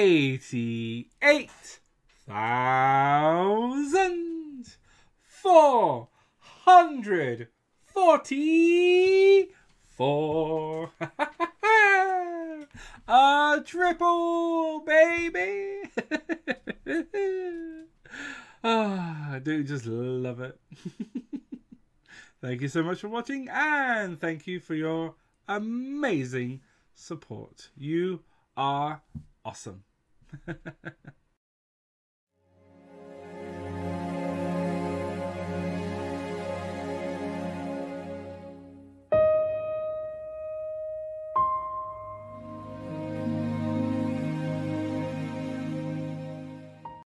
88,444. A triple, baby. I do just love it. Thank you so much for watching, and thank you for your amazing support. You are awesome.